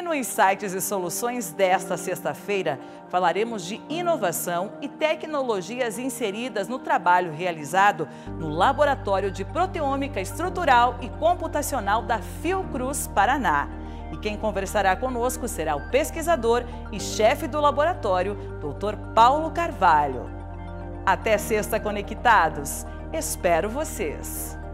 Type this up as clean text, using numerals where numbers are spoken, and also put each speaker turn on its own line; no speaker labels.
no Insights e Soluções desta sexta-feira, falaremos de inovação e tecnologias inseridas no trabalho realizado no Laboratório de Proteômica Estrutural e Computacional da Fiocruz, Paraná. E quem conversará conosco será o pesquisador e chefe do laboratório, Dr. Paulo Carvalho. Até sexta conectados. Espero vocês!